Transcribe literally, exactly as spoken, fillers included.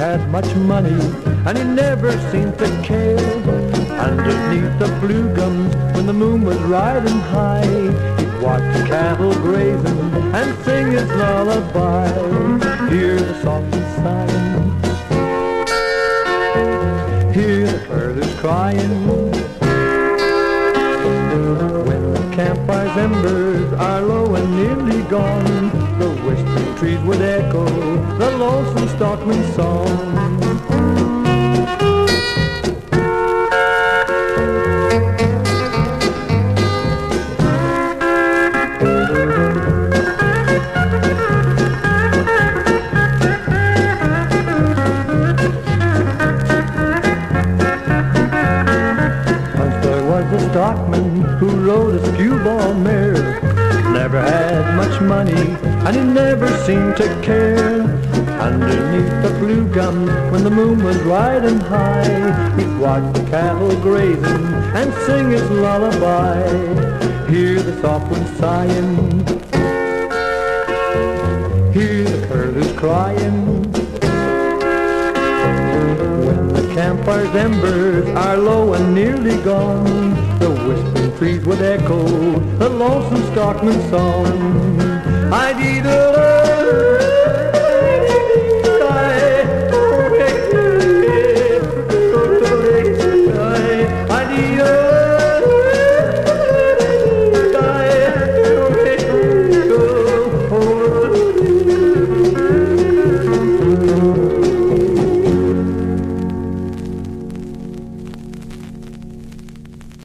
had much money, and he never seemed to care. Underneath the blue gums, when the moon was riding high, he'd watch the cattle grazing and sing his lullaby. Hear the soft sighing, hear the birds crying. When the campire's embers are low and nearly gone, the whispering trees would echo the lonesome Stockman song. Stockman who rode a skewball mare, never had much money and he never seemed to care. Underneath the blue gums, when the moon was riding high, he'd watch the cattle grazing and sing his lullaby. Hear the soft wind sighing, hear the curlews crying. When the campire's embers are low and nearly gone, the whispering trees would echo the lonesome Stockman song. I'd eat a